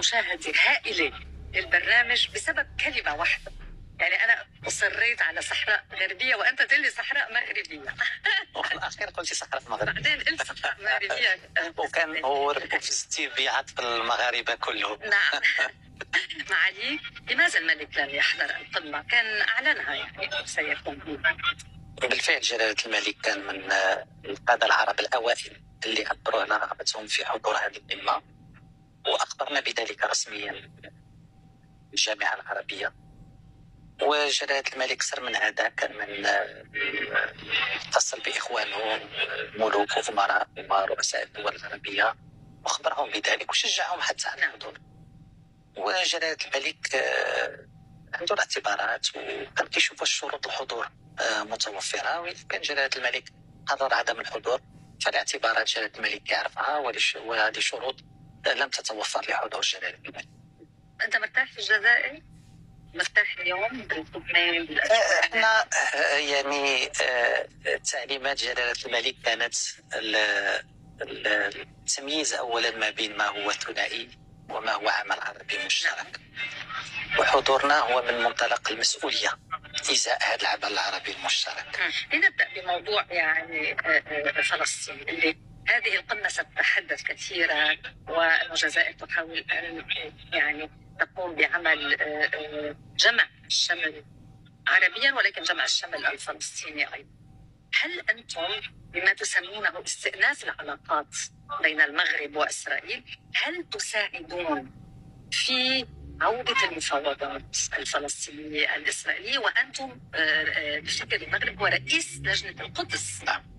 مشاهدة هائلة للبرنامج بسبب كلمة واحدة. يعني أنا أصريت على صحراء غربية وأنت تقول لي صحراء مغربية. وفي الأخير قلتي صحراء مغربية. بعدين قلت صحراء مغربية. وكان هو فزتي بعطف المغاربة كلهم. نعم. معالي، لماذا الملك لم يحضر القمة؟ كان أعلنها يعني سيكون. بالفعل جلالة الملك كان من القادة العرب الأوائل اللي عبروا على رغبتهم في حضور هذه القمة، وأخبرنا بذلك رسميا الجامعة العربية. وجلالة الملك سر من هذا كان من اتصل بإخوانه ملوك وأمراء ورؤساء الدول العربية وأخبرهم بذلك وشجعهم حتى على الحضور. وجلالة الملك عنده الاعتبارات وكان كيشوف الشروط الحضور متوفرة، وإذا كان جلالة الملك قرر عدم الحضور فالاعتبارات جلالة الملك يعرفها، وهذه شروط لم تتوفر لحضور جلالة الملك. أنت مرتاح في الجزائر؟ مرتاح اليوم بالحكمين؟ احنا يعني تعليمات جلالة الملك كانت التمييز اولا ما بين ما هو ثنائي وما هو عمل عربي مشترك، وحضورنا هو من منطلق المسؤولية ازاء هذا العمل العربي المشترك. لنبدأ بموضوع يعني فلسطين، اللي هذه القمة ستتحدث كثيرا، والجزائر تحاول أن يعني تقوم بعمل جمع الشمل عربيا، ولكن جمع الشمل الفلسطيني أيضا. هل أنتم بما تسمونه استئناف العلاقات بين المغرب وإسرائيل، هل تساعدون في عودة المفاوضات الفلسطينية الإسرائيلية، وأنتم بشكل المغرب هو رئيس لجنة القدس؟ نعم.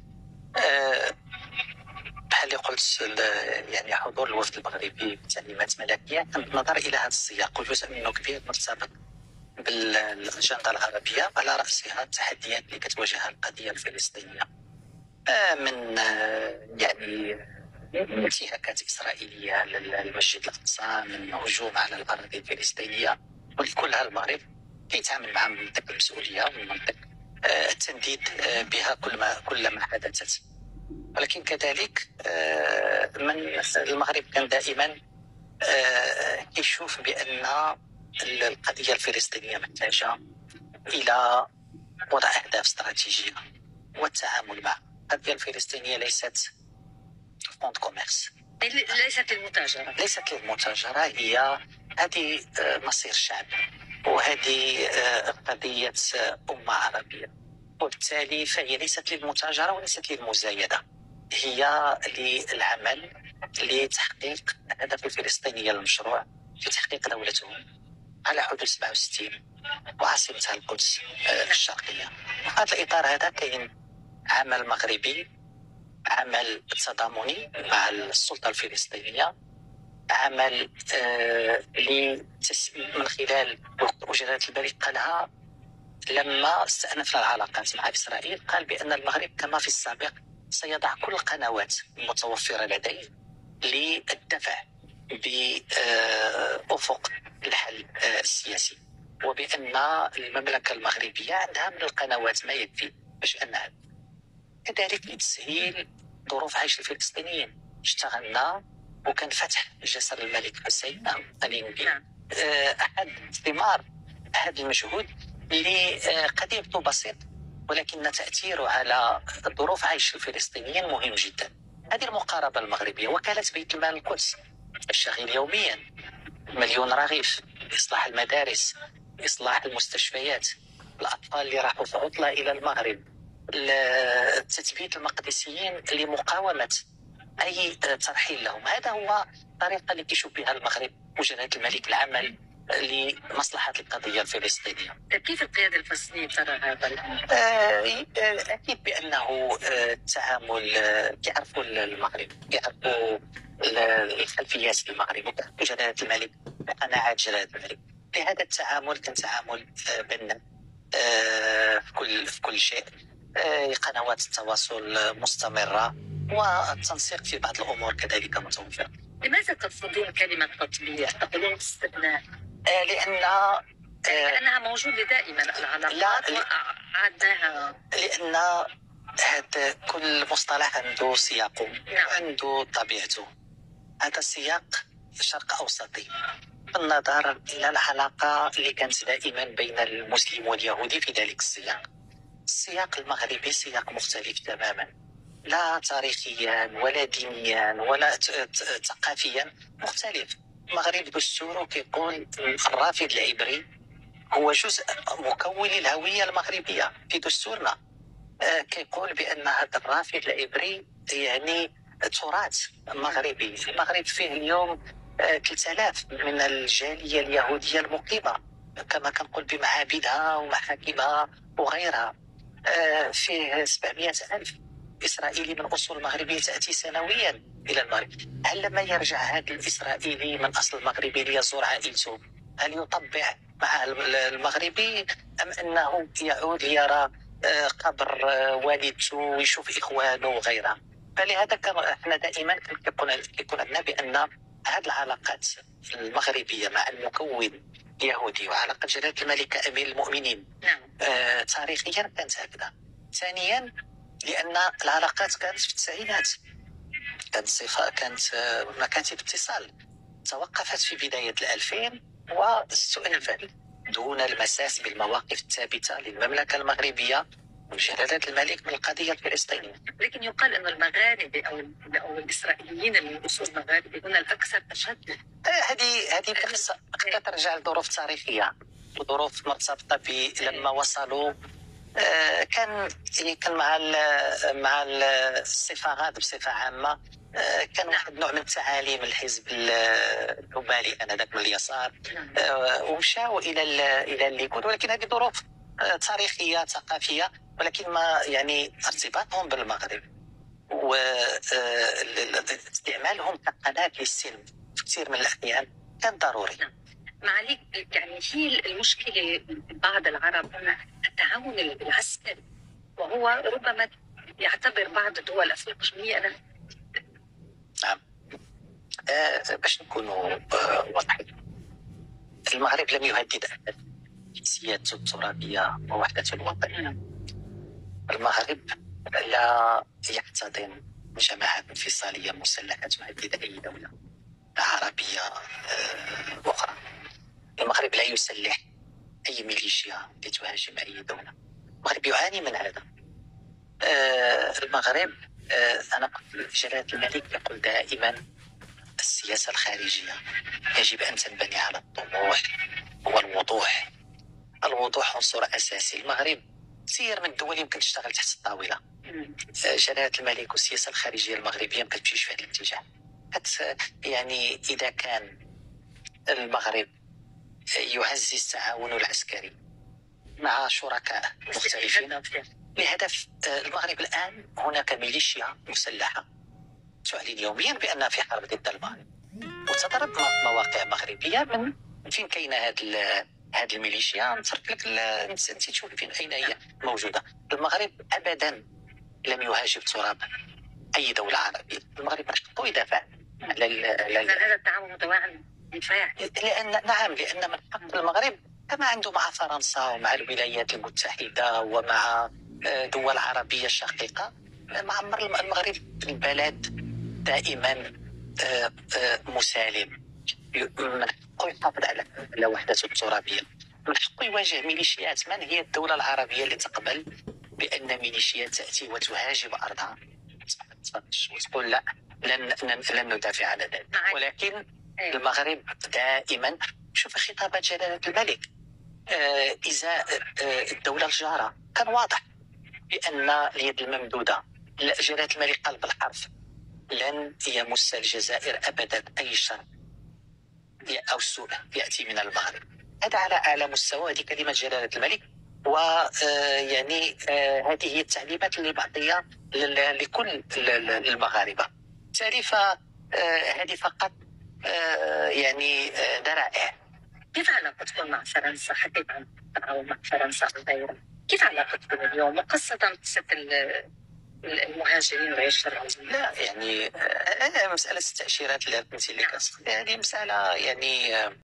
بحال قلت يعني حضور الوفد المغربي بتعليمات ملكية كان بالنظر إلى هذا السياق، وجزء منه كبير مرتبط بالأجندة العربية على رأسها التحديات اللي كتواجهها القضية الفلسطينية من يعني انتهاكات إسرائيلية للمسجد الأقصى، من هجوم على الأراضي الفلسطينية، ولكلها المغرب كيتعامل مع منطق المسؤولية ومن منطق التنديد بها كلما حدثت. ولكن كذلك من المغرب كان دائما يشوف بأن القضية الفلسطينية محتاجة إلى وضع أهداف استراتيجية والتعامل معها. القضية الفلسطينية ليست فوند كوميرس، ليست للمتاجرة، هي هذه مصير شعب، وهذه قضية أمة عربية، وبالتالي فهي ليست للمتاجرة وليست للمزايدة، هي للعمل لتحقيق الهدف الفلسطيني المشروع في تحقيق دولتهم على حدود 67 وعاصمتها القدس الشرقية. في هذا الإطار هذا كاين عمل مغربي، عمل تضامني مع السلطة الفلسطينية، عمل من خلال وجلالة الملك قالها لما استأنفنا العلاقات مع إسرائيل، قال بأن المغرب كما في السابق سيضع كل القنوات المتوفرة لديه للدفع بأفق الحل السياسي، وبأن المملكة المغربية عندها من القنوات ما يكفي باش أنها كذلك لتسهيل ظروف عيش الفلسطينيين. اشتغلنا وكان فتح جسر الملك حسين الإنبي أحد ثمار هذا المجهود اللي قد يبدو بسيط، ولكن تأثيره على ظروف عيش الفلسطينيين مهم جدا. هذه المقاربة المغربية، وكالة بيت المال القدس الشغيل يوميا 1,000,000 رغيف، إصلاح المدارس، إصلاح المستشفيات، الأطفال اللي راحوا في عطلة إلى المغرب، تثبيت المقدسيين لمقاومة أي ترحيل لهم. هذا هو الطريقة اللي كيشوف بها المغرب وجلالة الملك العمل لمصلحة القضية الفلسطينية. كيف القيادة الفلسطينية ترى هذا الأمر؟ أكيد بأنه التعامل يعرفوا المغرب، يعرفوا الخلفيات المغرب، ويعرفوا جلالة الملك وقناعات جلالة الملك. لهذا التعامل كان تعامل بيننا في كل شيء، قنوات التواصل مستمرة، والتنسيق في بعض الأمور كذلك متوفر. لماذا ترفضون كلمة تطبيع؟ تقولون استثناء؟ لأنها موجودة دائما العلاقات وعدناها. لأن هذا كل مصطلح عنده سياقه، عنده طبيعته. هذا السياق شرق أوسطي، بالنظر إلى العلاقة اللي كانت دائما بين المسلم واليهودي في ذلك السياق. السياق المغربي سياق مختلف تماما، لا تاريخيا ولا دينيا ولا ثقافيا، مختلف. المغرب دستوره كيقول الرافد العبري هو جزء مكون للهوية المغربية في دستورنا. كيقول بأن هذا الرافد العبري يعني تراث مغربي. المغرب فيه اليوم 3000 من الجالية اليهودية المقيمة، كما كنقول بمعابدها ومحاكمها وغيرها. فيه 700 ألف إسرائيلي من أصول مغربية تأتي سنويا إلى المغرب. هل لما يرجع هذا الإسرائيلي من أصل مغربي ليزور عائلته هل يطبع مع المغربي، أم أنه يعود ليرى قبر والدته ويشوف إخوانه وغيرها؟ فلهذا احنا دائما كيكون عندنا بأن هذه العلاقات المغربية مع المكون اليهودي وعلاقة جلالة الملك أمير المؤمنين تاريخيا كانت هكذا. ثانيا لأن العلاقات كانت في التسعينات، كانت مكاتب اتصال توقفت في بداية 2000 واستؤنفت دون المساس بالمواقف الثابتة للمملكة المغربية وجلالة الملك من القضية الفلسطينية. لكن يقال أن المغاربة أو الإسرائيليين اللي من أصول مغاربة هنا الأكثر تشدد. هذه قد ترجع لظروف تاريخية وظروف مرتبطة لما وصلوا. كان مع الصفاغات بصفة عامة. كان واحد نوع من التعاليم الحزب العمالي انذاك من اليسار، ومشاو الى الليكود، ولكن هذه ظروف تاريخيه ثقافيه، ولكن ما يعني ارتباطهم بالمغرب واستعمالهم كقناه للسلم في كثير من الاحيان كان ضروري. معاليك يعني هي المشكله بعض العرب هنا التعاون العسكري، وهو ربما يعتبر بعض الدول الافريقيه انا نعم. باش نكونوا واضحين، المغرب لم يهدد سيادته الترابية ووحدته الوطنية. المغرب لا يحتضن جماعات انفصالية مسلحة تهدد أي دولة عربية أخرى. المغرب لا يسلح أي ميليشيا لتهاجم أي دولة. المغرب يعاني من هذا. المغرب أنا جلالة الملك يقول دائما السياسة الخارجية يجب أن تنبني على الطموح والوضوح. الوضوح عنصر أساسي. المغرب كثير من الدول يمكن تشتغل تحت الطاولة. جلالة الملك والسياسة الخارجية المغربية ما كتمشيش في هذا الاتجاه. يعني إذا كان المغرب يعزز التعاون العسكري مع شركاء مختلفين بهدف المغرب الآن هناك ميليشيا مسلحة تعلن يوميا بأنها في حرب ضد المغرب وتضرب مواقع مغربية. من فين كاين هذه الميليشيا؟ نترك لك انت تشوف فين اين هي موجوده. المغرب ابدا لم يهاجم تراب اي دوله عربيه. المغرب من حقه يدافع على هذا التعاون متوازن بالفعل. لان من حق المغرب كما عنده مع فرنسا ومع الولايات المتحده ومع دول عربيه شقيقه. معمر المغرب البلد دائما مسالم، من حقه يحافظ على وحدته الترابيه، من حقه يواجه ميليشيات. من هي الدوله العربيه اللي تقبل بان ميليشيات تاتي وتهاجم ارضها وتقول لا لن ندافع عن ذلك؟ ولكن المغرب دائما شوف خطابات جلاله الملك ازاء الدوله الجاره كان واضح بان اليد الممدوده. جلاله الملك قال بالحرف لن يمس الجزائر ابدا اي شر او سوء ياتي من المغرب. هذا على اعلى مستوى، هذه كلمه جلاله الملك. ويعني هذه هي التعليمات اللي بعطيها لكل المغاربه. بالتالي فهذه فقط يعني ذرائع. كيف علاقتكم مع فرنسا؟ حكيت عن التعاون مع فرنسا وغيرها، كيف علاقتكم اليوم وقصه قصه المهاجرين غير الشرعيين؟ لا يعني مساله التاشيرات اللي قلتي لك هذه مساله يعني